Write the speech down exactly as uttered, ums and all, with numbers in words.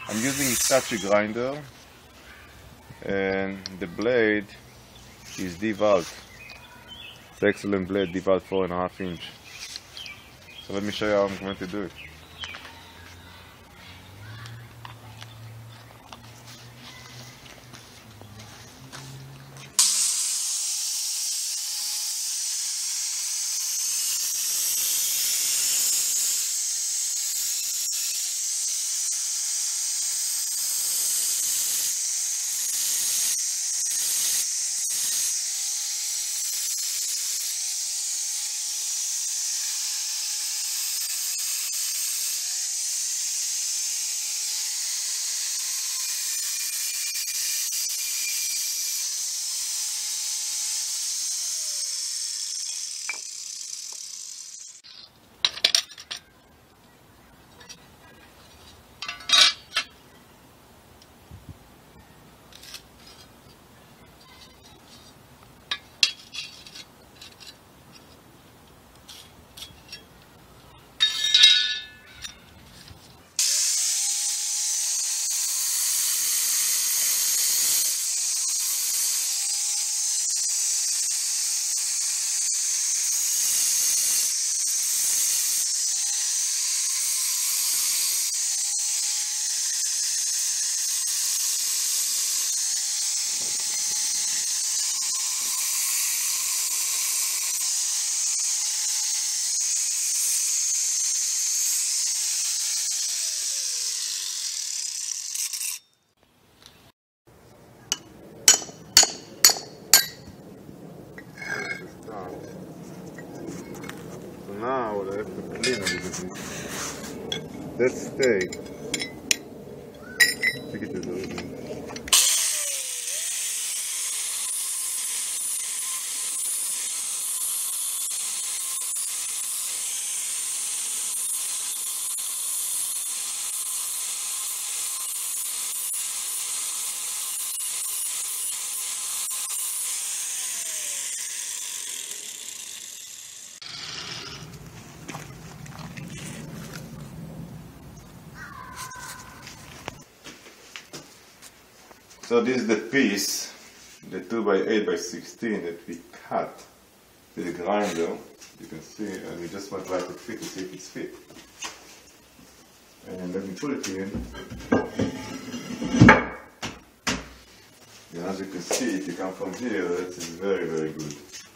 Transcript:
I'm using Hitachi grinder, and the blade is D-valve. It's an excellent blade, D-valve four and a half inch. So let me show you how I'm going to do it. So now I have to clean a little bit. That steak, take it to the oven. So this is the piece, the two by eight by sixteen that we cut with the grinder. You can see, and we just want to try to fit to see if it's fit. And let me put it in. And as you can see, if you come from here, that is very, very good.